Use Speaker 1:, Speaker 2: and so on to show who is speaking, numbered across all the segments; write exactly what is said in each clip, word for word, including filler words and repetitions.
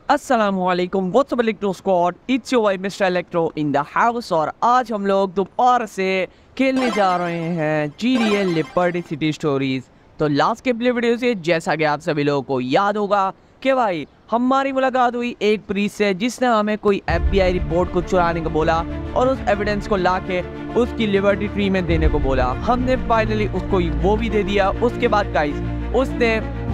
Speaker 1: अस्सलामुअलैकुम what's up electro squad, it's your भाई mister electro in the house. और आज हम लोग दोबारा से खेलने जा रहे हैं G T A Liberty City Stories. तो लास्ट के प्ले वीडियो से जैसा कि आप सभी लोगों को याद होगा कि भाई हमारी मुलाकात हुई एक प्रीस्ट से जिसने हमें कोई एफ बी आई रिपोर्ट को चुराने को बोला और उस एविडेंस को लाके उसकी लिबर्टी ट्री में देने को बोला। हमने फाइनली उसको वो भी दे दिया। उसके बाद गाइस उसने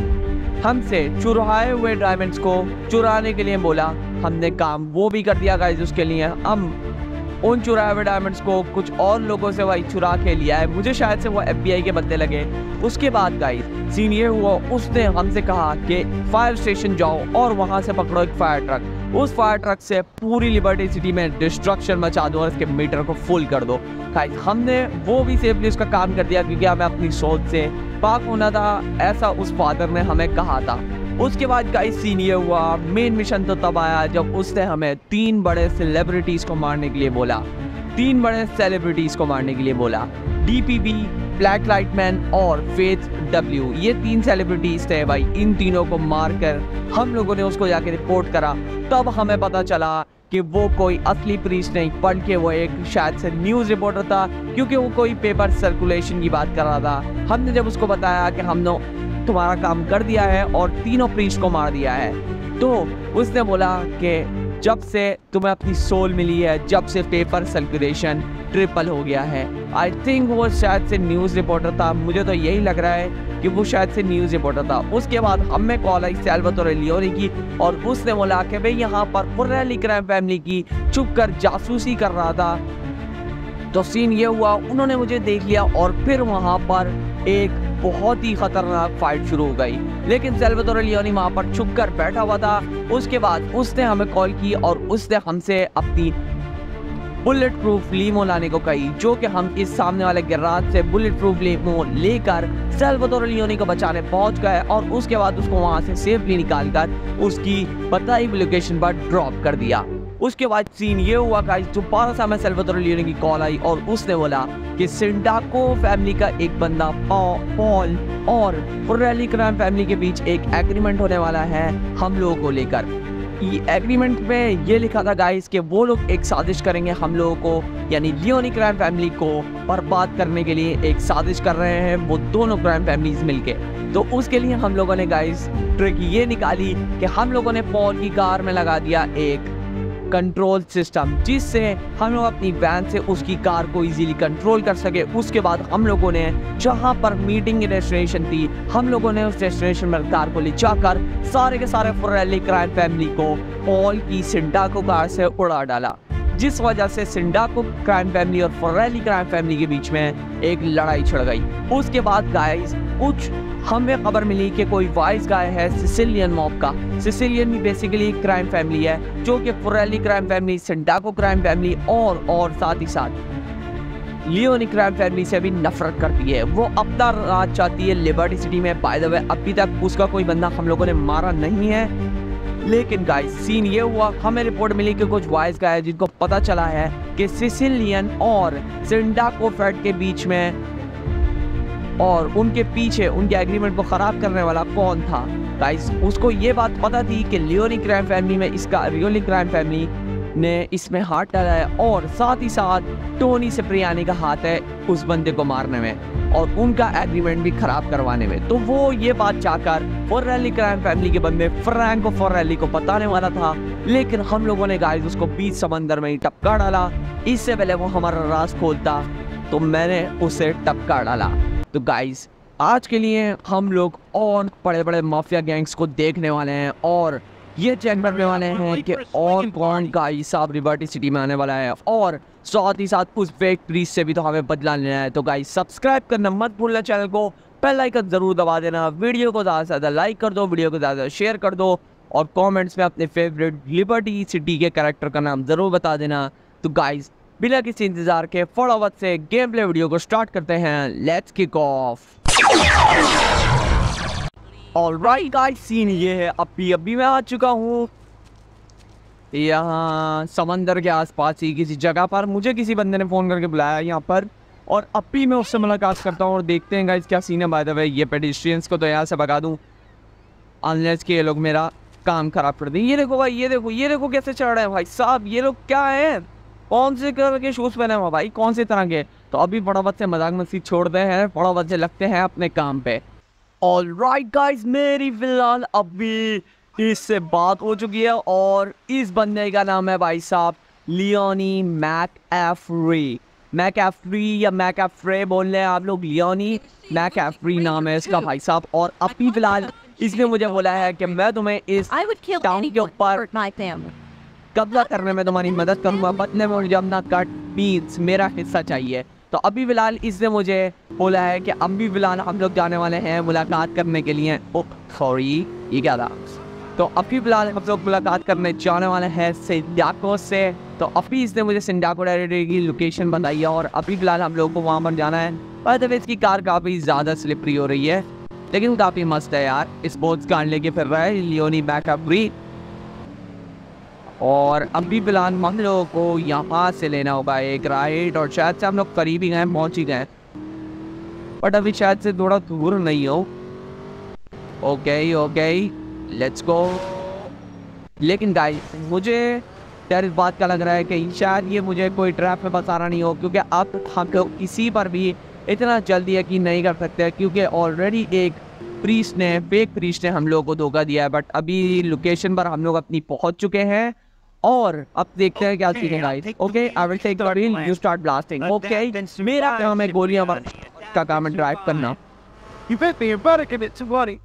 Speaker 1: हमसे चुराए हुए डायमंड्स को चुराने के लिए बोला। हमने काम वो भी कर दिया गाइस उसके लिए। हम उन चुराए हुए डायमंड्स को कुछ और लोगों से वही चुरा के लिया है। मुझे शायद से वो एफ बी आई के बंदे लगे। उसके बाद गाइस सीन ये हुआ, उसने हमसे कहा कि फायर स्टेशन जाओ और वहां से पकड़ो एक फायर ट्रक। उस फायर ट्रक से पूरी लिबर्टी सिटी में डिस्ट्रक्शन मचा दो और इसके मीटर को फुल कर दो। गाइस हमने वो भी सेफली उसका काम कर दिया क्योंकि हमें अपनी सोच से पाक होना था, ऐसा उस फादर ने हमें कहा था। उसके बाद गाइस सीन ये हुआ, मेन मिशन तो तब आया जब उसने हमें तीन बड़े सेलिब्रिटीज को मारने के लिए बोला। तीन बड़े सेलिब्रिटीज को मारने के लिए बोला। D P B, black lightman और फेथ डब्ल्यू, ये तीन सेलिब्रिटीज थे भाई। इन तीनों को मारकर हम लोगों ने उसको जाके रिपोर्ट करा। तब हमें पता चला कि वो कोई असली प्रीस्ट नहीं बल्कि वो एक शायद से न्यूज़ रिपोर्टर था, क्योंकि वो कोई पेपर सर्कुलेशन की बात कर रहा था। हमने जब उसको बताया कि हमने तुम्हारा काम कर दिया है और तीनों प्रीस्ट को मार दिया है, तो उसने बोला कि जब से तुम्हें अपनी सोल मिली है, जब से पेपर सर्कुलेशन ट्रिपल हो गया है। आई थिंक वो शायद से न्यूज़ रिपोर्टर था। मुझे तो यही लग रहा है कि वो शायद से न्यूज़ रिपोर्टर था। उसके बाद हमें कॉल आई सैल्वातोर लियोनी की और उसने बोला कि भाई यहाँ पर फुर्रेली क्राइम फैमिली की छुप कर जासूसी कर रहा था। तो सीन ये हुआ, उन्होंने मुझे देख लिया और फिर वहाँ पर एक बहुत ही खतरनाक फाइट शुरू हो गई। लेकिन सैल्वातोर लियोनी वहाँ पर छुप कर बैठा हुआ था। उसके बाद उसने हमें कॉल की और उसने हमसे अपनी बुलेट प्रूफ लीमो लाने को कही, जो कि हम इस सामने वाले गैराज से बुलेट प्रूफ लीमो लेकर सैल्वातोर लियोनी को बचाने पहुंच गए और उसके बाद उसको वहां से सेफली निकालकर उसकी बताई लोकेशन पर ड्रॉप कर दिया। उसके बाद सीन ये हुआ गाइस, दोबारा से हमें सैल्वातोर लियोनी की कॉल आई और उसने बोला कि सिंडाको फैमिली का एक बंदा पॉल और फुर्रेली क्राइम फैमिली के बीच एक एग्रीमेंट होने वाला है हम लोगों को लेकर। ये एग्रीमेंट में ये लिखा था गाइस कि वो लोग एक साजिश करेंगे हम लोगों को, यानी लियोनी क्राइम फैमिली को बर्बाद करने के लिए एक साजिश कर रहे हैं वो दोनों क्राइम फैमिलीज मिलके। तो उसके लिए हम लोगों ने गाइस ट्रिक ये निकाली कि हम लोगों ने पॉल की कार में लगा दिया एक कंट्रोल सिस्टम, जिससे हम लोग अपनी वैन से उसकी कार को इजीली कंट्रोल कर सके। उसके बाद हम लोगों ने जहां पर मीटिंग की डेस्टिनेशन थी, हम लोगों ने उस डेस्टिनेशन पर कार को ले जाकर सारे के सारे फुर्रेली क्राइम फैमिली को पॉल की सिंडाको कार से उड़ा डाला, जिस वजह से सिंडाको क्राइम फैमिली और फुर्रेली क्राइम फैमिली के बीच में एक लड़ाई छिड़ गई। उसके बाद गाइस कुछ हमें खबर मिली कि कोई वाइस गाय है सिसिलियन मॉब का। सिसिलियन भी बेसिकली क्राइम फैमिली है जो कि Forelli crime family, Sindacco crime family और और साथ ही साथ लियोनी क्राइम फैमिली से भी नफरत करती है। वो अपना राज चाहती है लिबर्टी सिटी में। बाय द वे अभी तक उसका कोई बंदा हम लोगों ने मारा नहीं है। लेकिन गाइस सीन ये हुआ, हमें रिपोर्ट मिली कि कुछ वाइस गाय जिनको पता चला है कि सिसिलियन और सिंडाको फेड के बीच में और उनके पीछे उनके एग्रीमेंट को खराब करने वाला कौन था। गाइस उसको ये बात पता थी कि लियोनी क्राइम फैमिली में इसका लियोनी क्राइम फैमिली ने इसमें हाथ डाला है और साथ ही साथ टोनी सिप्रियानी का हाथ है उस बंदे को मारने में और उनका एग्रीमेंट भी खराब करवाने में। तो वो ये बात चाहकर फुर्रेली क्राइम फैमिली के बंदे फ्रैंको फुर्रेली को बताने वाला था, लेकिन हम लोगों ने गाइस उसको बीच समंदर में ही टपका डाला। इससे पहले वो हमारा राज खोलता तो मैंने उसे टपका डाला। तो गाइस आज के लिए हम लोग और बड़े बड़े माफिया गैंग्स को देखने वाले हैं और ये चेक करने वाले हैं कि और कौन गाइस साहब लिबर्टी सिटी में आने वाला है और साथ ही साथ उस फेक प्रीस्ट से भी तो हमें बदला लेना है। तो गाइस सब्सक्राइब करना मत भूलना चैनल को, बेल आइकन जरूर दबा देना, वीडियो को ज़्यादा से ज़्यादा लाइक कर दो, वीडियो को ज़्यादा शेयर कर दो और कॉमेंट्स में अपने फेवरेट लिबर्टी सिटी के कैरेक्टर का नाम ज़रूर बता देना। तो गाइस बिना किसी इंतजार के फटाफट से गेम प्ले वीडियो को स्टार्ट करते हैं। Let's kick off. Alright guys scene ये है, अभी अभी मैं आ चुका हूँ यहाँ समंदर के आसपास ही किसी जगह पर। मुझे किसी बंदे ने फ़ोन करके बुलाया यहाँ पर और अभी मैं उससे मुलाकात करता हूँ और देखते हैं गाइस क्या सीन है। बाय द वे ये पेडिस्ट्रियंस को तो यहाँ से भगा दूँ अनलेस कि ये लोग मेरा काम खराब कर दी। ये देखो भाई, ये देखो ये देखो कैसे चढ़ रहे हैं भाई साहब। ये लोग क्या है, कौन से कलर के शूज पहने हुए भाई, कौन से तरह के। तो अभी फटाफट से मजाक मस्ती छोड़ते हैं, फटाफट से लगते हैं अपने काम पे। ऑलराइट गाइस, मेरी फिलहाल अभी इससे बात हो चुकी है और इस बंदे का नाम है भाई साहब लियोनी मैकएफ्री। मैकएफ्री या मैकएफ्रे बोल रहे हैं आप लोग, लियोनी मैकएफ्री नाम है इसका भाई साहब। और अभी फिलहाल इसने मुझे बोला है कि मैं तुम्हें इस टाउन के ऊपर कब्जा करने में तुम्हारी मदद करूंगा, बदले में मुझे अपना कट पीस मेरा हिस्सा चाहिए। तो अभी फिलहाल इसने मुझे बोला है कि अभी फिलहाल हम लोग जाने वाले हैं मुलाकात करने के लिए। ओ सॉरी, ये क्या था। तो अभी फिलहाल हम लोग मुलाकात करने जाने वाले हैं सिंडाको से। तो अभी इसने मुझे सिंडाको टेरिटरी की लोकेशन बताई है और अभी फिलहाल हम लोग को वहाँ पर जाना है। बाय द वे, इसकी कार काफ़ी ज़्यादा स्लिपरी हो रही है, लेकिन काफ़ी मस्त है यार। स्पोर्ट्स कार लेके फिर रहा है लियोनी मैकएफ्री। और अभी फिलहाल हम लोगों को यहाँ से लेना होगा एक राइड, और शायद से हम लोग करीब ही गए, पहुँच ही गए, बट अभी शायद से थोड़ा दूर नहीं हो। Okay okay, let's go. लेकिन गाइस, मुझे यार इस बात का लग रहा है कि शायद ये मुझे कोई ट्रैप में फंसा रहा नहीं हो, क्योंकि अब हम लोग किसी पर भी इतना जल्दी यकीन नहीं कर सकते, क्योंकि ऑलरेडी एक प्रीस्ट ने, फेक प्रीस्ट ने हम लोगों को धोखा दिया है। बट अभी लोकेशन पर हम लोग अपनी पहुंच चुके हैं और अब देखते हैं क्या सीन है guys. Okay, I will take the wheel, you start blasting. Okay, मेरा काम है गोलियां मार का काम है ड्राइव करना।
Speaker 2: You bet me, you're about to give it to Buddy.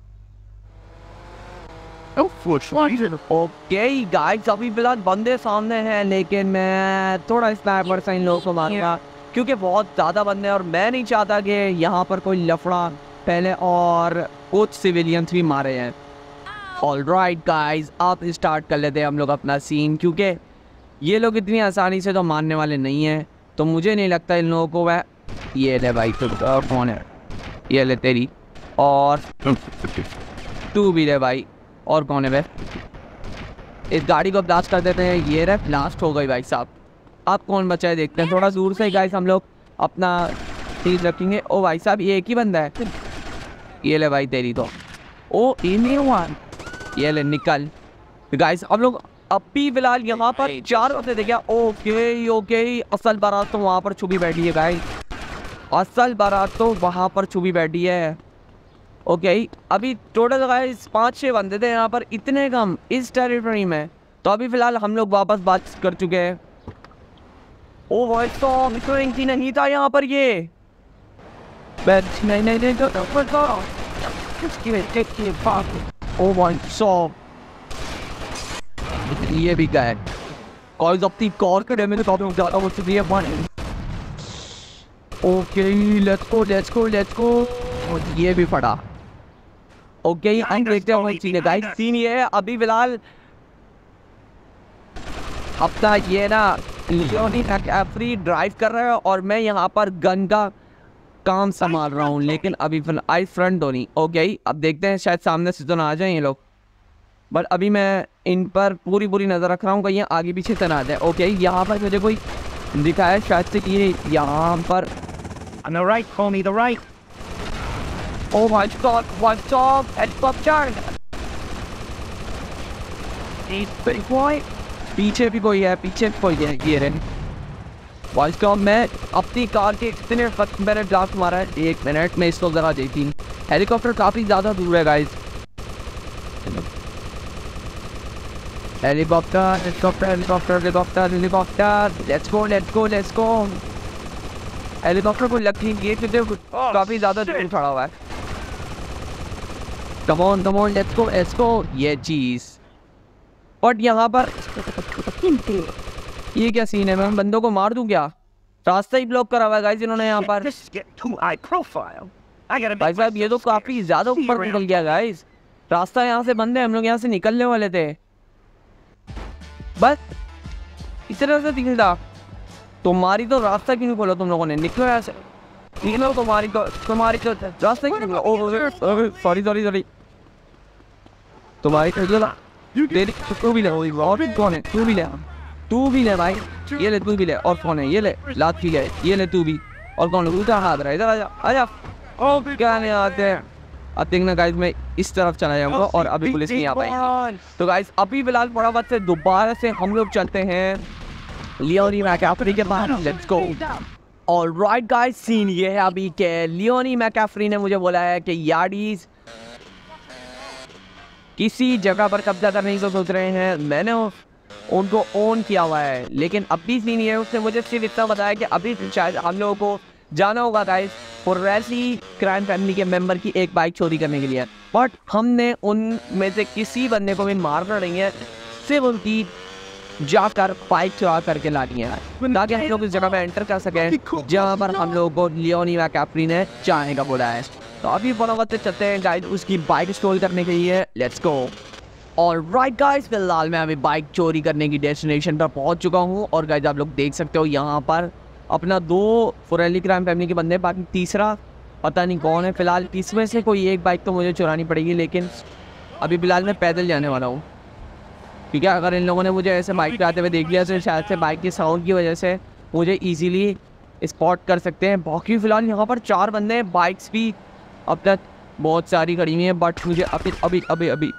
Speaker 2: Oh, for sure.
Speaker 1: Okay guys, अभी फिलहाल बंदे सामने हैं, लेकिन मैं थोड़ा स्नाइपर से इन लोगों को मारूंगा, क्योंकि बहुत ज़्यादा बंदे हैं और मैं नहीं चाहता कि यहाँ पर कोई लफड़ा पहले और कुछ सिविलियंस भी मारे हैं। ऑलराइट गाइस, आप स्टार्ट कर लेते हैं हम लोग अपना सीन, क्योंकि ये लोग इतनी आसानी से तो मारने वाले नहीं हैं। तो मुझे नहीं लगता इन लोगों को वह, ये ले भाई तो कौन है, ये ले तेरी, और तू भी ले भाई, और कौन है वे। इस गाड़ी को ब्लास्ट कर देते हैं। ये रहे, ब्लास्ट हो गई भाई साहब। आप कौन बचा है देखते हैं, थोड़ा दूर से ही गाइस हम लोग अपना चीज़ रखेंगे। ओ भाई साहब, ये एक ही बंदा है, ये ले भाई तेरी तो। ओ इन ये ले, निकल गाइस। हम लोग अभी फिलहाल यहाँ पर चार बंदे देखे। ओके ओके, असल बारात तो वहाँ पर छुपी बैठी है गाइस, असल बारात तो वहाँ पर छुपी बैठी है। ओके, अभी टोटल गाइस पाँच छः बंदे थे यहाँ पर, इतने कम इस टेरिटरी में। तो अभी फिलहाल हम लोग वापस बात कर चुके हैं। ओ भाई तो नहीं था यहाँ पर, ये नहीं नहीं नहीं ओ भाई सॉ ये भी गए कॉलेज अपनी कार के डैमेज तो काफी ज्यादा हो चुकी है। Okay, let's go let's go let's go, और ये भी फटा। ओके, हम देखते हैं सीन गाइस। सीन ये है अभी फिलहाल हफ्ता ये ना लियोनी मैकएफ्री ड्राइव कर रहा है और मैं यहाँ पर गन का काम संभाल रहा हूँ, लेकिन अभी आई फ्रंट हो नहीं। ओके, अब देखते हैं शायद सामने से तो ना आ जाए ये लोग, बट अभी मैं इन पर पूरी पूरी नज़र रख रहा हूँ, कहीं आगे पीछे से ना आ जाए। ओके, यहाँ पर मुझे कोई दिखाया शायद से कि यहाँ पर
Speaker 2: On the right, homie, the right.
Speaker 1: Oh my God, what's up? Helicopter. पीछे भी कोई है, पीछे भी कोई है। ये रहे वॉइस टॉप। मैं अपनी कार के कितने वक्त मैंने ब्लास्ट मारा है, एक मिनट में इसको जरा देखी। हेलीकॉप्टर काफ़ी ज़्यादा दूर है guys. Helicopter helicopter helicopter helicopter helicopter let's go let's go let's go. Helicopter को लग नहीं, ये क्योंकि काफ़ी ज़्यादा दूर खड़ा हुआ है। Come on come on let's go let's go. ये चीज़, बट यहाँ पर ये क्या सीन है, मैं बंदों को मार दूं क्या? रास्ता ही ब्लॉक करा हुआ है गाइस इन्होंने यहाँ पर। भाई साहब ये तो काफ़ी ज़्यादा ऊपर निकल गया गाइस, रास्ता यहाँ से बंद है, हम लोग यहाँ से निकलने वाले थे, बस इस तरह से दिख था। तुम्हारी तो रास्ता क्यों नहीं खोला तुम लोगों ने? निकलो यहाँ से, निकलो। तुम्हारी तो तुम्हारी तो रास्ता क्यों निकला? ओ सॉरी सॉरी सॉरी तुम्हारी तेरी तू भी ले, और कौन है? तू भी ले, तू भी ले भाई, ये ले तू भी ले, और कौन है? ये ले लात भी ले, ये ले तू भी, और कौन है? उधर हाथ रहा, इधर आजा आजा। ओ क्या नहीं आते हैं, अब देखना गाइस मैं इस तरफ चला जाऊंगा और अभी पुलिस नहीं आ पाएगी। तो गाइस अभी फिलहाल फटाफट से दोबारा से हम लोग चलते हैं लियोनी मैकैफरी के पास। Let's go. Alright guys, scene ये है अभी के लियोनी मैकैफरी ने मुझे बोला है कि यार्डीज किसी जगह पर कब्जा करने की सोच रहे हैं। मैंने उनको ऑन किया हुआ है, लेकिन अभी सीन ये है उसने मुझे सिर्फ इतना बताया कि अभी शायद हम लोगों को जाना होगा गाइस फॉरेंसिक क्राइम फैमिली के मेंबर की एक बाइक चोरी करने के लिए। बट हमने उनमें से किसी बंदे को भी मारना नहीं है, सिर्फ उनकी जाकर बाइक चुरा करके लानी है ताकि हम लोग इस जगह में एंटर कर सकें जहाँ पर हम लोग को लियोनी मैकैफरी ने जाने का बोला है। तो अभी फटाफट से चलते हैं गाइस उसकी बाइक स्टोर करने के लिए। Let's go. ऑलराइट गाइस, फिलहाल मैं अभी बाइक चोरी करने की डेस्टिनेशन पर पहुंच चुका हूं और गाइस आप लोग देख सकते हो यहाँ पर अपना दो फॉरेंसिक क्राइम फैमिली के बंदे, बाकी तीसरा पता नहीं कौन है। फिलहाल इसमें से कोई एक बाइक तो मुझे चुरानी पड़ेगी, लेकिन अभी फिलहाल मैं पैदल जाने वाला हूँ क्योंकि अगर इन लोगों ने मुझे ऐसे बाइक पे आते हुए देख लिया तो शायद से बाइक के साउंड की वजह से मुझे ईजीली स्पॉट कर सकते हैं। बाकी फिलहाल यहाँ पर चार बंदे हैं, बाइक्स भी अब तक बहुत सारी खड़ी हुई हैं, बट मुझे अभी अभी अभी अभी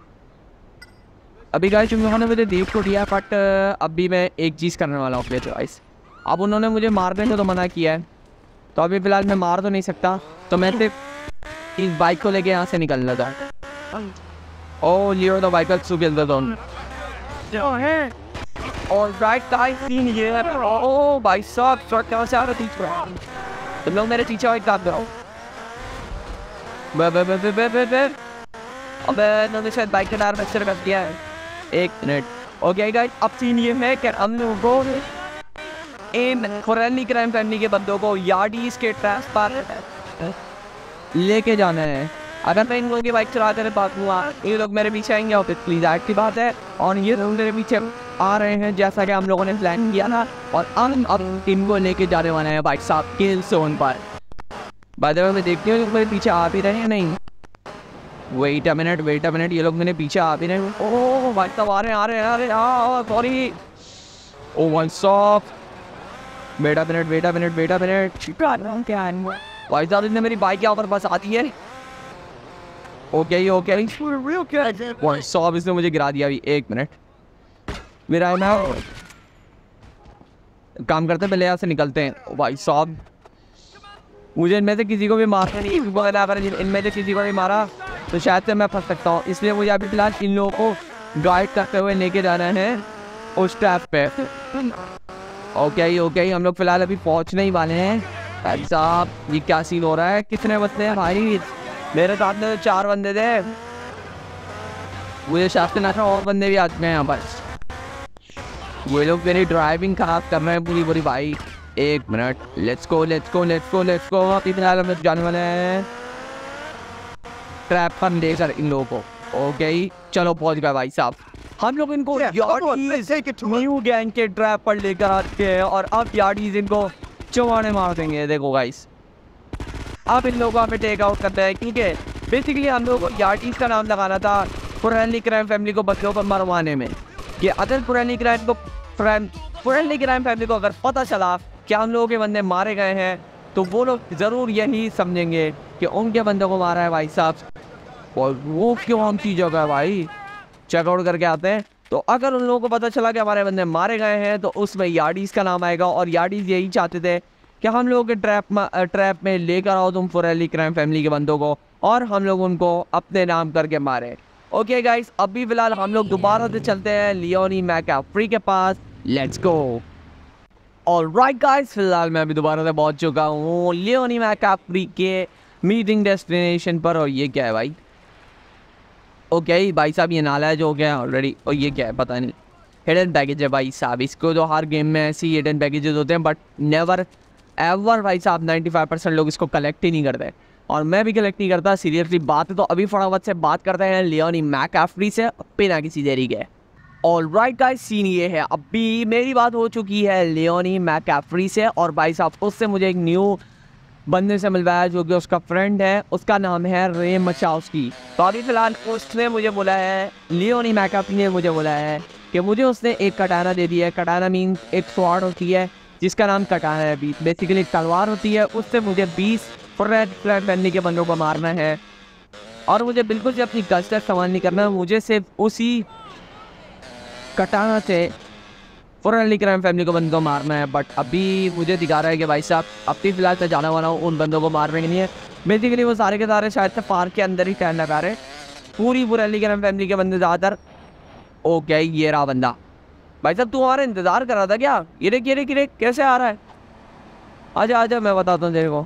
Speaker 1: अभी गाइस उन्होंने मुझे देख तो दिया, बट अभी मैं एक चीज़ करने वाला हूँ अपने गाइस। अब उन्होंने मुझे मारने से तो मना किया है, तो अभी फ़िलहाल मैं मार तो नहीं सकता, तो मैं सिर्फ इस बाइक को लेके यहाँ से निकलना था। Oh lure the vehicle to kill the zone. Alright guys, scene ये है। ओह भाई साहब शॉट कहाँ से आ रहा है? तुम लोग मेरे पीछे एक काम करो। बे बे बे बे बे बे बे अबे मैंने शायद बाइक का टायर पंक्चर कर दिया है। एक मिनट। ओके गाइस, अब सीन ये है कि हम लोगों को इन फॉरेंसिक क्राइम फैमिली के बंदों को यार्डीज के ट्रैप पर लेके जाना है। अगर मैं इन लोगों की बाइक चलाते रहे बात हुआ, ये लोग मेरे पीछे आएंगे और प्लीज आज की बात है, और ये लोग मेरे पीछे आ रहे हैं जैसा कि हम लोगों ने प्लान किया था, और हम अब इनको लेके जाने वाले हैं बाइक साहब किल जोन पर। बाय द वे मैं देखती हूँ मेरे पीछे आ भी रहे हैं नहीं। Wait a minute wait a minute ये लोग मेरे पीछे आ भी रहे हैं। ओह भाई साहब आ रहे हैं आ रहे हैं आ रहे हैं sorry. Oh one stop. Wait a minute wait a minute wait a minute भाई साहब इसने मेरी बाइक यहाँ पर बस आती है। ओके ओके वन स्टॉप, इसने मुझे गिरा दिया अभी। एक मिनट मेरा ना काम करते पहले यहाँ से निकलते हैं। भाई साहब मुझे इनमें से किसी को भी मारना नहीं, अगर इनमें से किसी को भी मारा तो शायद से मैं फंस सकता हूँ, इसलिए मुझे अभी फिलहाल इन लोगों को गाइड करते हुए लेके जाना है उस ट्रैप पे। ओके ओके हम लोग फिलहाल अभी पहुँचने ही वाले हैं। भाई साहब ये क्या सीन हो रहा है? कितने बंदे हैं भाई? मेरे साथ में चार बंदे थे, मुझे शायद से ना और बंदे भी आते हैं यहाँ पर। वो लोग मेरी ड्राइविंग खराब कर रहे हैं पूरी पूरी भाई। एक मिनट। Let's go let's go let's go let's go अभी फिलहाल हम लोग जाने वाले हैं ट्रैप पर लेकर इन लोगों को। ओके चलो पहुंच गए भाई साहब। हम लोग इनको न्यू गैंग के ट्रैप पर लेकर आते हैं और अब यार्डीज इनको चौवाने मार देंगे। देखो गाइस अब इन लोगों को हमें टेक आउट करना है, ठीक है। बेसिकली हम लोग को यार्डीज का नाम लगाना था फॉरेंसिक क्राइम फैमिली को बच्चों पर मरवाने में। कि अगर फॉरेंसिक क्राइम को फॉरेंसिक क्राइम फैमिली को अगर पता चला कि हम लोगों के बंदे मारे गए हैं तो वो लोग ज़रूर यही समझेंगे कि उनके बंदे को मारा है भाई साहब, और वो क्यों हम की जगह है भाई। चेकआउट करके आते हैं। तो अगर उन लोगों को पता चला कि हमारे बंदे मारे गए हैं तो उसमें यार्डीज का नाम आएगा, और यार्डीज यही चाहते थे कि हम लोगों के ट्रैप में ट्रैप में लेकर आओ तुम फॉरेंसिक क्राइम फैमिली के बंदों को, और हम लोग उनको अपने नाम करके मारे। ओके गाइस अभी फिलहाल हम लोग दोबारा से चलते हैं लियोनी मैकैफरी के पास। Let's go. ऑलराइट गाइस फिलहाल मैं अभी दोबारा से पहुंच चुका हूँ लियोनी मैकैफरी के मीटिंग डेस्टिनेशन पर। और ये क्या है भाई? ओके भाई साहब ये नाला है जो हो गया ऑलरेडी। और ये क्या है पता नहीं। हिडन पैकेज है भाई साहब। इसको तो हर गेम में ऐसे ही हिडन पैकेजेस होते हैं, बट नेवर एवर भाई साहब नाइन्टी फाइव परसेंट लोग इसको कलेक्ट ही नहीं करते, और मैं भी कलेक्ट नहीं करता सीरियसली बात है। तो अभी फटाफट से बात करते हैं लियोनी मैकैफरी से बिना किसी देरी के। ऑलराइट गाइस सीन ये है अभी मेरी बात हो चुकी है लियोनी मैकैफरी से, और भाई साहब उससे मुझे एक न्यू बंदे से मिलवाया जो कि उसका फ्रेंड है, उसका नाम है रे मचाउस्की। तो अभी फिलहाल उसने मुझे बोला है, लियोनी मैकैफरी ने मुझे बोला है कि मुझे उसने एक कटाना दे दिया है। कटाना मीन एक स्वॉर्ड होती है जिसका नाम कटाना है, बेसिकली एक तलवार होती है। उससे मुझे बीस फॉरेंसिक क्राइम फैमिली के बंदों को मारना है। और मुझे बिल्कुल से अपनी गश्त इस्तेमाल नहीं करना, मुझे सिर्फ उसी कटाना से फॉरन क्राइम फैमिली को बंदों को मारना है। बट अभी मुझे दिखा रहा है कि भाई साहब अपनी फिलहाल तो जाना वाला हूँ उन बंदों को मारने के लिए। बेसिकली वो सारे के सारे शायद से पार्क के अंदर ही टहल लगा रहे, पूरी फॉरन क्राइम फैमिली के बंदे ज़्यादातर। ओके ये रहा बंदा। भाई साहब तू हमारा इंतज़ार कर रहा था क्या? ये रे ये रे ये रे कैसे आ रहा है? आजा आजा मैं बताता हूँ तेरे को।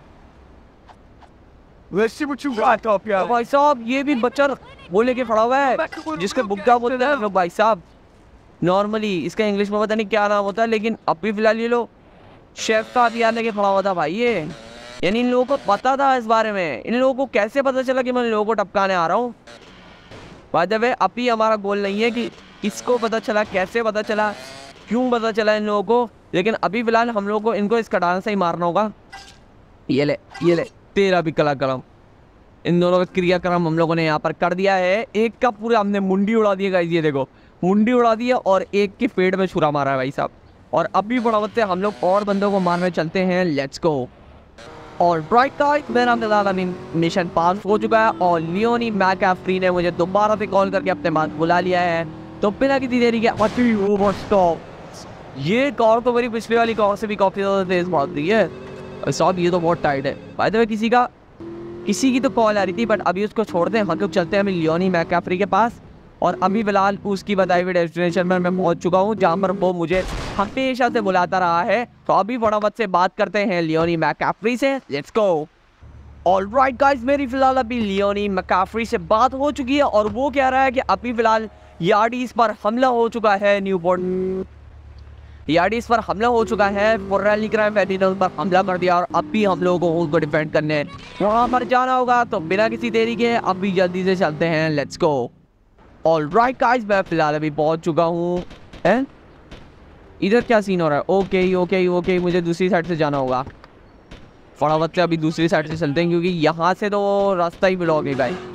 Speaker 2: Let's see what you got up here.
Speaker 1: भाई साहब ये भी बच्चा वो लेके खड़ा हुआ है जिसके बुग्गा बोलते हैं लोग भाई साहब। नॉर्मली इसका इंग्लिश में पता नहीं क्या नाम होता है, लेकिन अभी फिलहाल ये लोग शेफ का हथियार लेके खड़ा हुआ था भाई ये। यानी इन लोगों को पता था इस बारे में। इन लोगों को कैसे पता चला कि मैं इन लोगों को टपकाने आ रहा हूँ? बाय द वे अभी हमारा गोल नहीं है कि इसको पता चला, कैसे पता चला, क्यों पता चला इन लोगों को, लेकिन अभी फिलहाल हम लोगों को इनको इस कटान से ही मारना होगा। ये ले ये ले तेरा भी कला करम। इन दोनों का क्रियाक्रम हम लोगों ने यहाँ पर कर दिया है। एक का पूरा हमने मुंडी उड़ा दिया गाइस, ये देखो मुंडी उड़ा दिया और एक के पेट में छुरा मारा है भाई साहब। और अभी फटाफट से हम लोग और बंदों को मारने चलते हैं। Let's go. और ब्राइट गाइस मेरा मिशन पास हो चुका है और लियोनी मैकआफ्री ने मुझे दोबारा से कॉल करके अपने पास बुला लिया है। तो बिना किसी देरी के ओवर स्टॉप। ये कार तो मेरी पिछले वाली कार से भी काफ़ी ज़्यादा तेज भागती है साहब। ये तो बहुत टाइट है। बाय द वे किसी का किसी की तो कॉल आ रही थी, बट अभी उसको छोड़ दें। हम लोग चलते हैं अभी लियोनी मैकआफ्री के पास। और अभी फिलहाल उसकी बताई हुई डेस्टिनेशन पर मैं पहुंच चुका हूं जहां पर वो मुझे हमेशा से बुलाता रहा है। तो अभी फटाफट से बात करते हैं लियोनी मैकआफ्री से। Let's go. ऑलराइट गाइस मेरी फिलहाल अभी लियोनी मैकआफ्री से बात हो चुकी है और वो कह रहा है कि अभी फिलहाल यार्डीज पर हमला हो चुका है। न्यूपोर्ट यार्डीज पर हमला हो चुका है। फॉरन क्राइम फैमिली ने उस पर हमला कर दिया और अब भी हम लोगों को उनको डिफेंड करने वहाँ पर जाना होगा। तो बिना किसी देरी के अभी जल्दी से चलते हैं। Let's go. ऑलराइट गाइस मैं फिलहाल अभी पहुँच चुका हूँ। हैं इधर क्या सीन हो रहा है? ओके ओके ओके मुझे दूसरी साइड से जाना होगा। फटाफट से अभी दूसरी साइड से चलते हैं क्योंकि यहाँ से तो रास्ता ही ब्लॉक है भाई।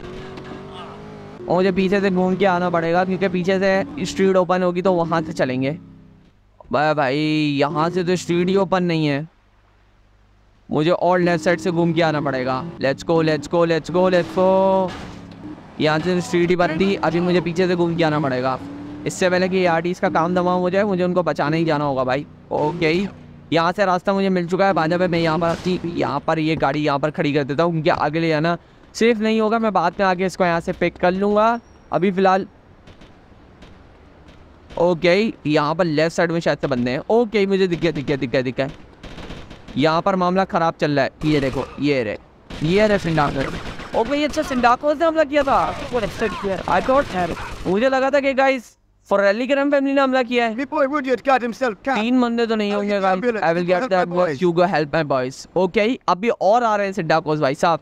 Speaker 1: और मुझे पीछे से घूम के आना पड़ेगा क्योंकि पीछे से स्ट्रीट ओपन होगी तो वहाँ से चलेंगे। भाई भाई यहाँ से तो स्ट्रीट ही ओपन नहीं है, मुझे और लेफ्ट साइड से घूम के आना पड़ेगा। Let's go let's go let's go let's go. यहाँ से स्ट्रीट ही बंद थी, अभी मुझे पीछे से घूम के आना पड़ेगा। इससे पहले कि आर्टिस्ट का काम तमाम हो जाए मुझे उनको बचाने ही जाना होगा भाई। ओके यहाँ से रास्ता मुझे मिल चुका है। बाद में मैं यहाँ पर यहाँ पर ये गाड़ी यहाँ पर खड़ी कर देता हूँ क्योंकि आगे ले जाना सेफ नहीं होगा। मैं बाद में आगे इसको यहाँ से पिक कर लूँगा। अभी फ़िलहाल ओके यहाँ पर लेफ्ट साइड में शायद से बंदे हैं। ओके मुझे दिख गया दिख गया दिख गया दिख गया। यहाँ पर मामला ख़राब चल रहा है। ये देखो ये रे ये रे सिंडाको। ओके ये अच्छा सिंडाको से हमला किया था। आई थॉट मुझे लगा था कि गाइस फॉरन क्राइम फैमिली ने हमला किया है। तीन बंदे तो नहीं होंगे। I will get that boys, you go help my boys. Okay अभी और आ रहे हैं सिंडाकोस भाई साहब।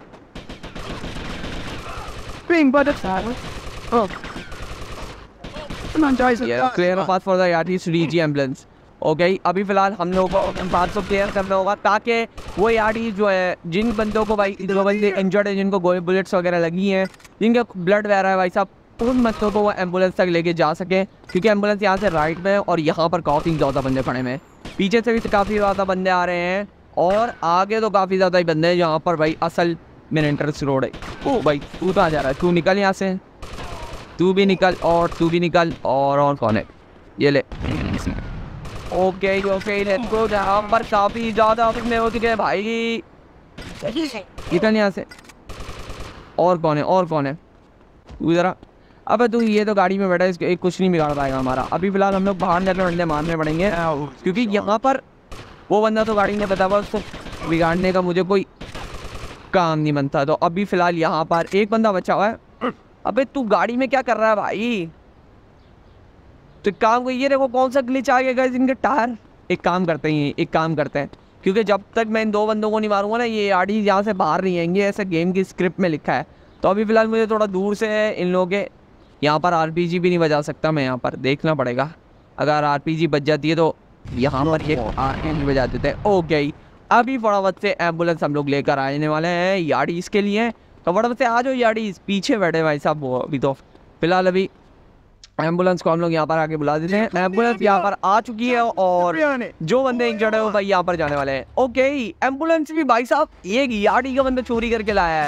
Speaker 2: Being by the tower. Oh. Come on, guys.
Speaker 1: Yeah, clear a path for the Yardies to reach the ambulance. Okay अभी फिलहाल हम लोगों को पाँच सौ क्लियर करना होगा ताकि वो यार्डी जो है जिन बंदों को भाई जो बंदे इंजर्ड है, जिनको गोली बुलेट्स वगैरह लगी हैं, जिनका ब्लड बह रहा है भाई साहब, उन बंदों को वो एम्बुलेंस तक लेके जा सके क्योंकि एम्बुलेंस यहाँ से राइट में है और यहाँ पर काफ़ी ज़्यादा बंदे खड़े हैं। पीछे से भी काफ़ी ज़्यादा बंदे आ रहे हैं और आगे तो काफ़ी ज़्यादा ही बंदे हैं। यहाँ पर भाई असल मेंटेनेंस रोड है। ओ भाई तू कहाँ जा रहा है? तू निकल यहाँ से, तू भी निकल और तू भी निकल। और और कौन है? ये ले। Okay okay let's go. जहाँ पर काफ़ी ज़्यादा अपने हो चुके हैं भाई। निकल यहाँ से। और कौन है? और कौन है? तू ज़रा अबे तू ये तो गाड़ी में बैठा है, इसके कुछ नहीं बिगाड़ पाएगा हमारा। अभी फिलहाल हम लोग बाहर जाकर बंदे मारने पड़ेंगे क्योंकि यहाँ पर वो बंदा तो गाड़ी में बता हुआ, उसको बिगाड़ने का मुझे कोई काम नहीं बनता। तो अभी फिलहाल यहाँ पर एक बंदा बचा हुआ है। अबे तू गाड़ी में क्या कर रहा है भाई? तो काम को ये देखो कौन सा ग्लिच आ गया इनके टायर। एक काम करते हैं एक काम करते हैं क्योंकि जब तक मैं इन दो बंदों को नहीं मारूंगा ना ये आड़ी यहाँ से बाहर नहीं आएंगे, ऐसे गेम की स्क्रिप्ट में लिखा है। तो अभी फिलहाल मुझे थोड़ा दूर से इन लोगों के यहाँ पर आरपीजी भी नहीं बजा सकता मैं, यहाँ पर देखना पड़ेगा। अगर आरपीजी बज जाती है तो यहाँ पर ये आरपीजी बजा देते हैं। ओके अभी फटाफट से एम्बुलेंस हम लोग लेकर आने वाले हैं यार्डीज़ के लिए। तो फटाफट से आ जाओ यार्डीज़, पीछे बैठे भाई साहब वो। अभी तो फिलहाल अभी एम्बुलेंस को हम लोग यहाँ पर आके बुला देते हैं। एम्बुलेंस यहाँ पर आ चुकी है और जो बंदे इंजर्ड है वो भाई यहाँ पर जाने वाले हैं। ओके एम्बुलेंस भी भाई साहब एक यार्डी का बंदा चोरी करके लाया है।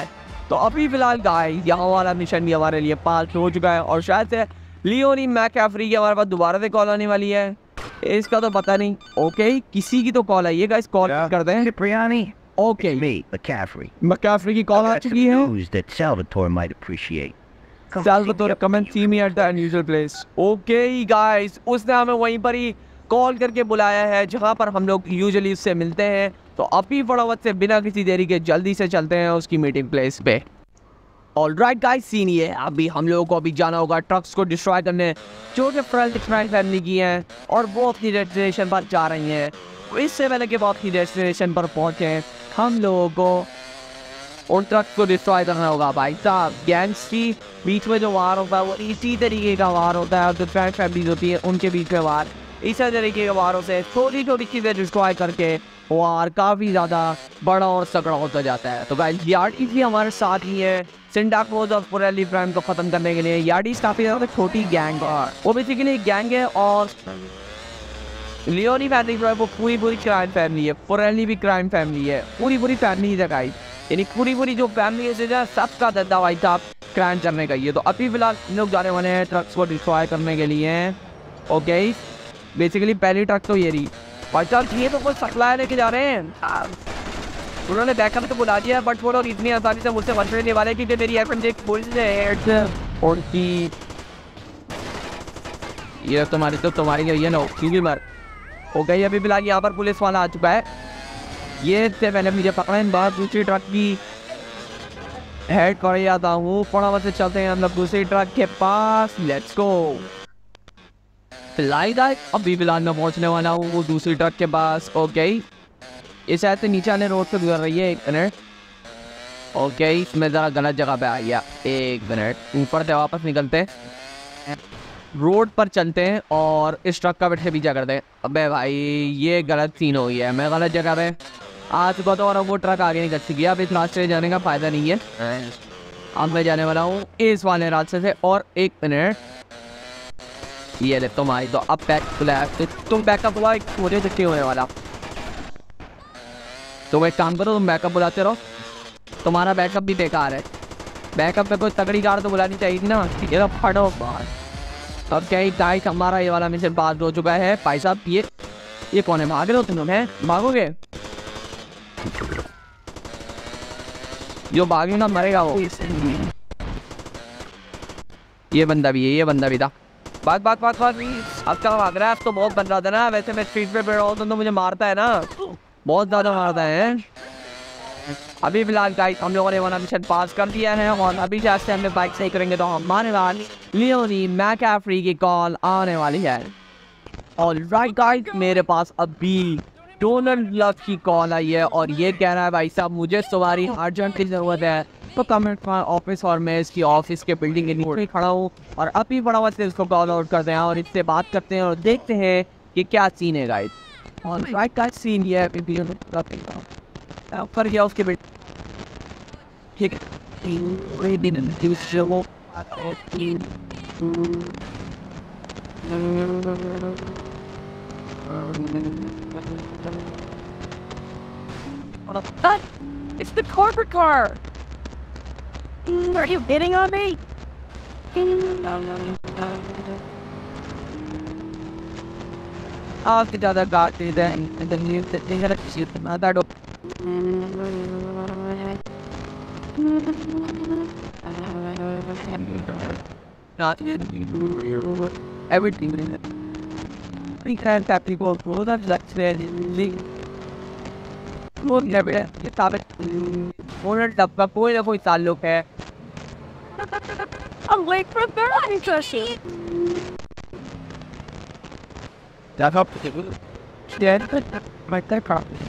Speaker 1: तो अभी फिलहाल गाइस यहाँ वाला मिशन भी हमारे लिए पास हो चुका है और शायद से लियोनी मैकैफरी की हमारे पास दोबारा से कॉल आने वाली है। इसका तो पता नहीं। ओके किसी की तो कॉल आई है गाइस, कॉल करते हैं।
Speaker 3: Cipriani?
Speaker 1: Okay
Speaker 3: Me, McCaffrey.
Speaker 1: McCaffrey की कॉल आ
Speaker 3: Got some
Speaker 1: चुकी है।
Speaker 3: news that Salvatore might appreciate.
Speaker 1: Salvatore, come and see me at the unusual place. Okay guys, उसने हमें वहीं पर ही कॉल करके बुलाया है जहाँ पर हम लोग यूजुअली उससे मिलते हैं। तो अभी फटाफट से बिना किसी देरी के जल्दी से चलते हैं उसकी मीटिंग प्लेस पे। ऑलराइट गाइस, सीन ये है, अभी हम लोगों को अभी जाना होगा ट्रक्स को डिस्ट्रॉय करने जो कि फ्रेंड फैमिली की हैं और वो अपनी डेस्टिनेशन पर जा रही हैं। तो इससे पहले कि वो अपनी डेस्टिनेशन पर पहुँचे हम लोगों को उन ट्रक्स को डिस्ट्रॉय करना होगा। भाई साहब गैंग्स की बीच में जो वार होता है वो इसी तरीके का वार होता है। जो फ्रेंड फैमिलीज होती है उनके बीच में वार इसी तरीके के वारों से छोटी छोटी चीज़ें डिस्ट्रॉय करके वार काफ़ी ज़्यादा बड़ा और तगड़ा होता जाता है। तो गाइस यार्डी भी हमारे साथ ही है सिंडाक्लोज और पुरेली प्राइम को ख़त्म करने के लिए। यार्डीज काफ़ी ज़्यादा छोटी गैंग है, वो बेसिकली एक गैंग है और लियोनी फैमिली जो है वो पूरी पूरी क्राइम फैमिली है। पुरेली भी क्राइम फैमिली है, पूरी पूरी फैमिली है गाइस, यानी पूरी पूरी जो फैमिली है सबका धंधा भाई साहब क्राइम करने का। ये तो अभी फिलहाल हम लोग जाने वाले हैं ट्रक्स को डिस्ट्रॉय करने के लिए। ओके बेसिकली पहली ट्रक तो ये रही भाई साहब, ये तो कोई सप्लाई लेके जा रहे हैं। उन्होंने बैकअप तो बुला दिया बट वो लोग इतनी आसानी से मुझसे बचने नहीं वाले क्योंकि मेरी एफ एम जे फुल है और की ये तुम्हारी तो तुम्हारी ये ना सीधी मर हो गई। अभी फिलहाल यहाँ पर पुलिस वाला आ चुका है। ये से पहले मुझे पकड़े बाद दूसरी ट्रक की हेड कर जाता हूँ। फटाफट से चलते हैं हम लोग दूसरी ट्रक के पास। लेट्स गो। फिलहाल अभी फिलहाल मैं पहुँचने वाला हूँ वो दूसरी ट्रक के पास। ओके ये शायद से नीचे आने रोड पे गुजर रही है। एक मिनट। ओके इसमें ज़रा गलत जगह पे आ गया। एक मिनट ऊपर से वापस निकलते हैं, रोड पर चलते हैं और इस ट्रक का बैठे पीछा करते हैं। अबे भाई ये गलत सीन हो गया है, मैं गलत जगह पे आ चुका था और अब वो ट्रक आगे निकल चुकी है। अब इस रास्ते से जाने का फ़ायदा नहीं है। अब मैं जाने वाला हूँ इस वाले रास्ते से। और एक मिनट ये ले तुम आई तो अब बैक बुलाया तुम बैकअप हुआ एक मुझे दिक्कत होने वाला। तो एक काम करो तुम बैकअप बुलाते रहो, तुम्हारा बैकअप भी बेकार है। बैकअप पे कोई तगड़ी कार तो बुलानी चाहिए ना। ये तो फटो बाहर। अब क्या ही गाइस हमारा ये वाला मिशन पास हो चुका है। भाई साहब ये ये कौन है? भाग रहे हो तुम? हैं भागोगे? जो भागे ना मरेगा वो। ये बंदा भी है, ये बंदा भी था। बात बात बात बात अब क्या भाग रहा है? अब तो बहुत बन रहा था ना। वैसे मैं स्ट्रीट पे बैठ रहा हूँ तो, तो मुझे मारता है ना, बहुत ज़्यादा मारता है। अभी फिलहाल गाइस हम लोगों ने वाला मिशन पास कर दिया है और अभी जैसे हम लोग बाइक सही करेंगे तो हमारे वाली लियोनी मैकैफरी की कॉल आने वाली है। ऑलराइट गाइस मेरे पास अभी डोनाल्ड लव की कॉल आई है और ये कह रहा है भाई साहब मुझे तुम्हारी अर्जेंट की ज़रूरत है। तो कमेंट ऑफिस और मैं इसकी ऑफिस के बिल्डिंग के नीचे खड़ा हूँ और अभी फटाफट से इसको कॉल आउट करते हैं और इससे बात करते हैं और देखते हैं कि क्या सीन है गाइस। ऑलराइट गाइस सीन ये है कर गया उसके बेटे ठीक है। It's the corporate car. Are you hitting on me? After the other got me then and then you they had to shoot them out that door. Not everything in it. We can't have people go that's like really वो never ये ताबत मोनल डब्बा कोई ना कोई ताल्लुक है। I'm late for therapy session. That up to you. Yeah, my third property.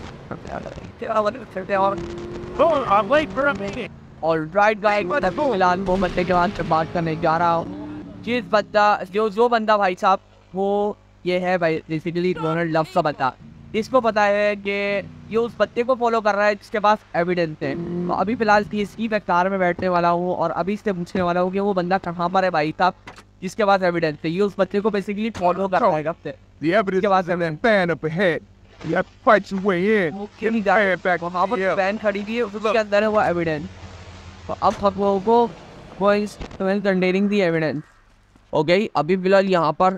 Speaker 1: Oh, I'm late for a meeting. Alright guys, मैं फिलहाल वो बंदे के बाद से बात करने जा रहा हूँ। जिस बंदा जो जो बंदा भाई साहब वो ये है भाई बेसिकली डोनाल्ड लव का बंदा। इसको पता है कि ये उस बच्चे को फॉलो कर रहा है जिसके पास एविडेंस है। तो अभी फिलहाल इसकी मैं कार में बैठने वाला हूँ और अभी इससे पूछने वाला हूँ कि वो बंदा कहाँ पर है भाई साहब जिसके पास एविडेंस है। ये उस बच्चे को बेसिकली फॉलो कर रहा है कब से।
Speaker 4: The evidence
Speaker 1: was
Speaker 4: is that fan up ahead. You have to fight your way in.
Speaker 1: Get me back. वहाँ पर वैन खड़ी थी है उसके अंदर है वो एविडेंस। तो अब हम लोगों को voice containing the evidence. Okay, अभी फिलहाल यहाँ पर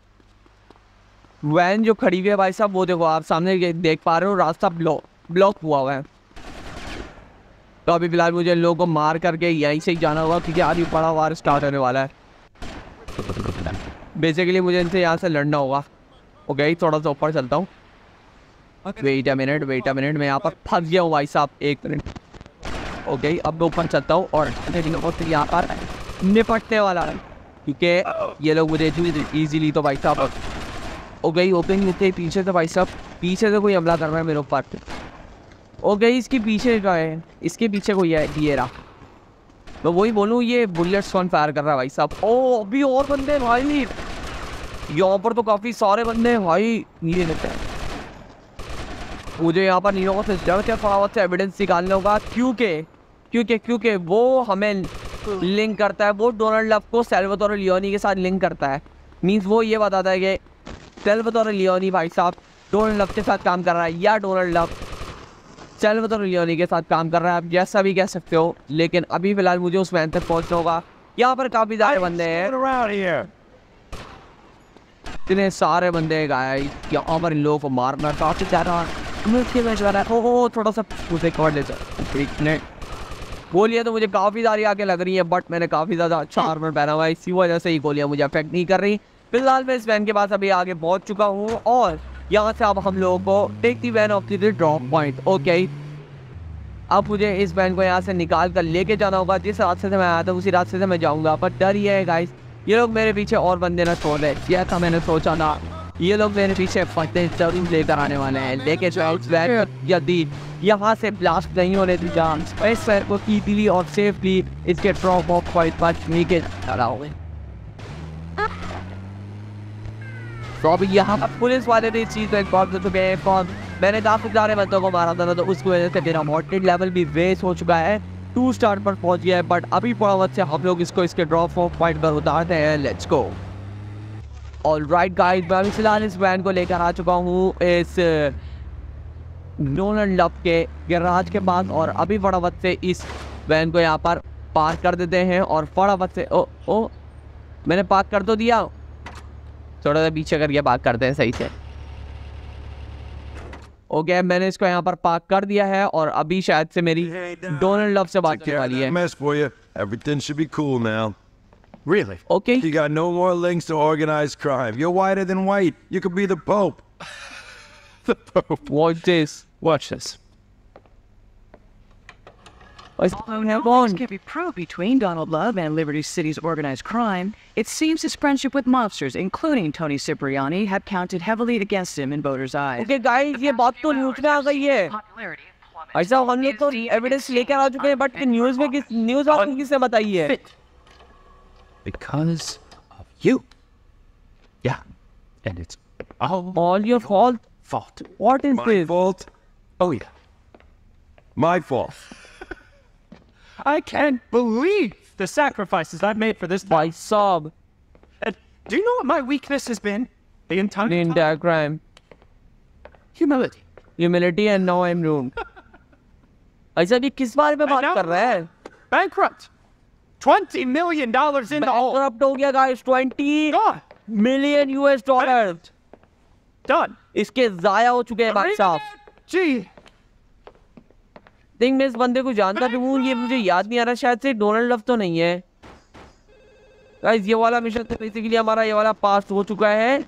Speaker 1: वैन जो खड़ी हुई है भाई साहब, वो देखो आप सामने ये देख पा रहे हो, रास्ता ब्लॉक ब्लॉक हुआ हुआ है। तो अभी फिलहाल मुझे इन लोगों को मार करके यहीं से ही जाना होगा, क्योंकि आज ही बड़ा वार स्टार्ट होने वाला है। बेसिकली मुझे इनसे यहाँ से लड़ना होगा। ओके, थोड़ा सा ऊपर चलता हूँ। Wait a minute wait a minute मैं यहाँ पर फंस गया हूँ भाई साहब, एक मिनट। ओके, अब मैं ऊपर चलता हूँ और यहाँ पर निपटने वाला है, क्योंकि ये लोग मुझे इजीली तो भाई साहब। ओके, ओपन होते पीछे से भाई साहब, पीछे से कोई हमला कर रहा है मेरे ऊपर। ओके, इसके पीछे का है, इसके पीछे कोई है, ये रहा। मैं वही बोलूँ, ये बुलेट्स कौन फायर कर रहा है भाई साहब। ओ अभी और बंदे हैं भाई, यहाँ पर तो काफ़ी सारे बंदे हैं भाई। नीले लगते हैं मुझे यहाँ पर नीलों से जड़ के फटाफट से एविडेंस निकालने होगा, क्योंकि क्योंकि क्योंकि वो हमें लिंक करता है, वो डोनाल्ड लव को सैल्वाडोर लियोनी के साथ लिंक करता है। मीन्स वो ये बताता है कि सैल्वाडोर लियोनी भाई साहब डोनाल्ड लव के साथ काम कर रहा है, या डोनाल्ड लव सैल्वाडोर लियोनी के साथ काम कर रहा है, आप जैसा भी कह सकते हो। लेकिन अभी फिलहाल मुझे उस वैन तक पहुँचना होगा। यहाँ पर काफ़ी सारे बंदे हैं, इतने सारे बंदे गाय, यहाँ पर इन लोगों को मारना काफ़ी ज़्यादा मुश्किल में जा रहा है। ओ थोड़ा सा उसे कवर ले जाए गोलियाँ तो मुझे काफ़ी सारी आके लग रही है, बट मैंने काफ़ी ज़्यादा अच्छा आर्मर पहना हुआ है, इसी वजह से ही गोलियाँ मुझे अफेक्ट नहीं कर रही। फिलहाल मैं इस वैन के पास अभी आगे पहुँच चुका हूँ और यहाँ से अब हम लोगों को take the van off the drop point. Okay, अब मुझे इस वैन को यहाँ से निकाल कर लेके जाना होगा। जिस रास्ते से मैं आया था उसी रास्ते से मैं जाऊँगा, पर डर ये है गाइस, ये लोग मेरे पीछे और बंदे ना छोड़ रहे। यह था मैंने सोचा ना, ये लोग मेरे पीछे फटे जरूर लेकर आने वाले हैं। लेके जो यदि यहाँ से ब्लास्ट नहीं होने दी जान, इस वैन को ईजीली और सेफली इसके ड्रॉप ऑफ पॉइंट पर नीचे चला हुए। तो अभी यहाँ पर पुलिस वाले ने इस चीज़ को इन्फॉर्म कर चुके हैं। कौन मैंने काफ़ी सारे बंदों को मारा था, तो उसकी वजह से मेरा मॉर्टेड लेवल भी वेस्ट हो चुका है, टू स्टार पर पहुँच गया है। बट अभी फटाफट से हम लोग इसको इसके ड्रॉप ऑफ पॉइंट पर उतारते हैं। Let's go. All right guys, मैं अभी फिलहाल इस वैन को लेकर आ चुका हूँ इस डोनाल्ड लव के गैराज के पास, और अभी फटाफट से इस वैन को यहाँ पर पार्क कर देते हैं। और फटाफट से ओ ओ मैंने पार्क कर तो दिया, थोड़ा सा पीछे करके पार्क करते हैं सही से। ओके okay, मैंने इसको यहाँ पर पार्क कर दिया है और अभी शायद से मेरी डोनाल्ड लव से बात करने वाली है।
Speaker 5: Mess for you. Everything should be cool now.
Speaker 6: Really?
Speaker 1: Okay.
Speaker 5: You got no more links to organized crime. You're whiter than white. You could be the Pope.
Speaker 6: The Pope.
Speaker 1: Watch this.
Speaker 6: Watch this.
Speaker 7: Although no links can be proved between Donald Love and Liberty City's organized crime, it seems his friendship with mobsters, including Tony Cipriani, have counted heavily against him in voters' eyes.
Speaker 1: Okay, guys, ये बात तो news में आ गई है। ऐसा हम लोग तो एविडेंस लेकर आ चुके हैं, बट न्यूज़ में किस न्यूज़ आपको किसने बताई है?
Speaker 6: Because of you. Yeah, and it's all
Speaker 1: All your fault.
Speaker 6: fault.
Speaker 1: What is
Speaker 5: My
Speaker 1: this?
Speaker 5: fault.
Speaker 6: Oh yeah.
Speaker 5: My fault.
Speaker 6: I can't believe the sacrifices I've made for this.
Speaker 1: By sob.
Speaker 6: And do you know what my weakness has been? The entire
Speaker 1: In
Speaker 6: time?
Speaker 1: diagram.
Speaker 6: Humility.
Speaker 1: Humility and now I'm ruined. ऐसा भी किस बारे में बात कर रहा है?
Speaker 6: Bankrupt. Twenty million dollars in the hole.
Speaker 1: Bankrupt हो गया guys, twenty
Speaker 6: Gone.
Speaker 1: million U S dollars.
Speaker 6: Done.
Speaker 1: इसके ज़ाया हो चुके हैं भाई साहब।
Speaker 6: Gee.
Speaker 1: देख मैं इस बंदे को जानता भी हूँ, ये मुझे याद नहीं आ रहा, शायद से डोनाल्ड लव तो नहीं है। गाइस ये वाला मिशन तो बेसिकली हमारा ये वाला पास हो चुका है।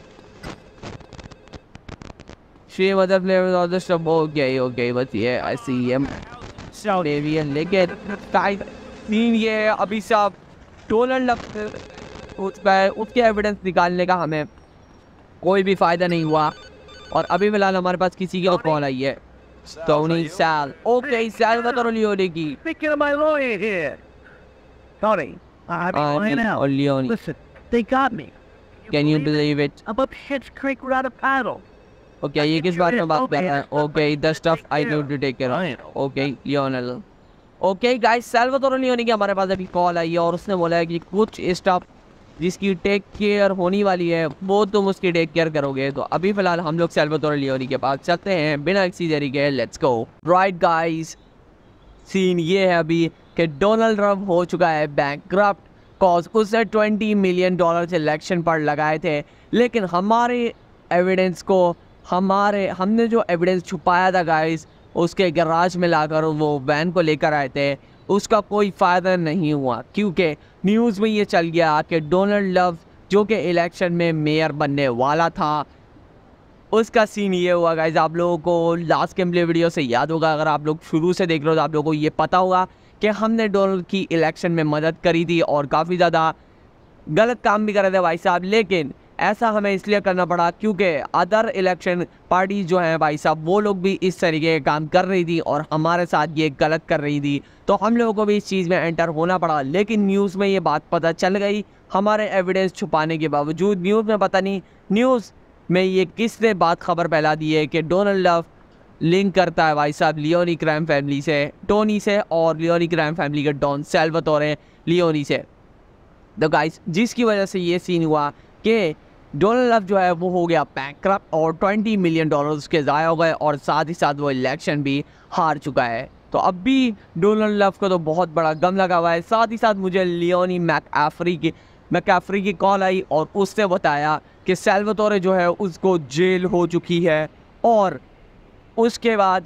Speaker 1: Shame other players or the stuff. Okay, okay, but yeah, I see him.
Speaker 6: So
Speaker 1: Maybe and लेकिन गाइस सीन ये है अभी साहब डोनाल्ड लव उसका है, उसके एविडेंस निकालने का हमें कोई भी फायदा नहीं हुआ। और अभी फिलहाल हमारे पास किसी की कॉल आई है। Tony Sal. Okay, Salvatore Leone.
Speaker 3: Speaking of my lawyer here. Tony, I've been playing out.
Speaker 1: Leone.
Speaker 3: Listen, they got me.
Speaker 1: Can you believe it?
Speaker 3: I'm up Hitch Creek without a paddle.
Speaker 1: Okay, ये किस बात में बात कर रहा है? Okay, the stuff I need to take care of. Okay, Lionel. Okay, guys, Salvatore Leone की हमारे पास अभी कॉल आई है और उसने बोला है कि कुछ स्टफ जिसकी टेक केयर होनी वाली है वो तुम उसकी टेक केयर करोगे। तो अभी फिलहाल हम लोग सैल्वाडोर लियोनी के पास चलते हैं बिना किसी देरी के। Let's go. Right guys, scene ये है अभी कि डोनाल्ड ट्रम्प हो चुका है बैंकक्रप्ट, कॉज उसने ट्वेंटी मिलियन डॉलर इलेक्शन पर लगाए थे, लेकिन हमारे एविडेंस को हमारे हमने जो एविडेंस छुपाया था गाइस उसके गैराज में लाकर वो वैन को लेकर आए थे, उसका कोई फ़ायदा नहीं हुआ क्योंकि न्यूज़ में ये चल गया कि डोनाल्ड ट्रम्प जो कि इलेक्शन में मेयर बनने वाला था, उसका सीन ये हुआ गाइस। आप लोगों को लास्ट गेम प्ले वीडियो से याद होगा, अगर आप लोग शुरू से देख रहे हो तो आप लोगों को ये पता होगा कि हमने डोनाल्ड की इलेक्शन में मदद करी थी और काफ़ी ज़्यादा गलत काम भी कर रहे थे भाई साहब, लेकिन ऐसा हमें इसलिए करना पड़ा क्योंकि अदर इलेक्शन पार्टी जो हैं भाई साहब वो लोग भी इस तरीके के काम कर रही थी और हमारे साथ ये गलत कर रही थी, तो हम लोगों को भी इस चीज़ में एंटर होना पड़ा। लेकिन न्यूज़ में ये बात पता चल गई हमारे एविडेंस छुपाने के बावजूद। न्यूज़ में पता नहीं न्यूज़ में ये किसने बात खबर फैला दी है कि डोनाल्ड ट्रम्प लिंक करता है भाई साहब लियोनी क्राइम फैमिली से, टोनी से, और लियोनी क्राइम फैमिली के डॉन सैल्वातोरे लियोनी से। तो गाइस जिसकी वजह से ये सीन हुआ कि डोनाल्ड ट्रम्प जो है वो हो गया बैंकक्रप्ट और ट्वेंटी मिलियन डॉलर उसके ज़ाया हो गए और साथ ही साथ वो इलेक्शन भी हार चुका है। तो अब भी डोनाल्ड ट्रम्प को तो बहुत बड़ा गम लगा हुआ है। साथ ही साथ मुझे लियोनी मैकआफ्री की मैकआफ्री की कॉल आई और उसने बताया कि सैल्वातोरे जो है उसको जेल हो चुकी है, और उसके बाद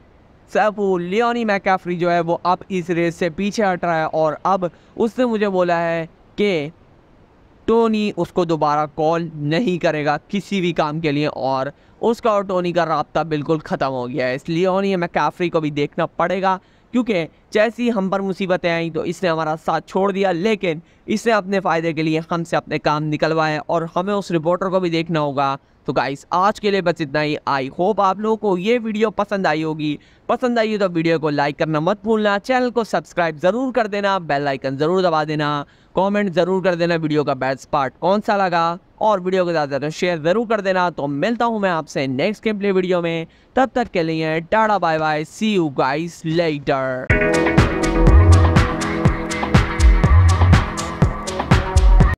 Speaker 1: सब वो लियोनी मैकआफ्री जो है वो अब इस रेस से पीछे हट रहा है और अब उसने मुझे बोला है कि टोनी उसको दोबारा कॉल नहीं करेगा किसी भी काम के लिए और उसका और टोनी का राब्ता बिल्कुल ख़त्म हो गया है। इसलिए लियोनी मैकआफ्री को भी देखना पड़ेगा क्योंकि जैसी हम पर मुसीबतें आई तो इसने हमारा साथ छोड़ दिया, लेकिन इसने अपने फ़ायदे के लिए हमसे अपने काम निकलवाए और हमें उस रिपोर्टर को भी देखना होगा। तो गाइस आज के लिए बस इतना ही। आई होप आप लोगों को ये वीडियो पसंद आई होगी। पसंद आई हो तो वीडियो को लाइक करना मत भूलना, चैनल को सब्सक्राइब ज़रूर कर देना, बेल आइकन ज़रूर दबा देना, कमेंट ज़रूर कर देना वीडियो का बेस्ट पार्ट कौन सा लगा, और वीडियो को ज़्यादा ज़्यादा शेयर ज़रूर कर देना। तो मिलता हूँ मैं आपसे नेक्स्ट गेम प्ले वीडियो में, तब तक के लिए ta ta bye bye, see you guys letter.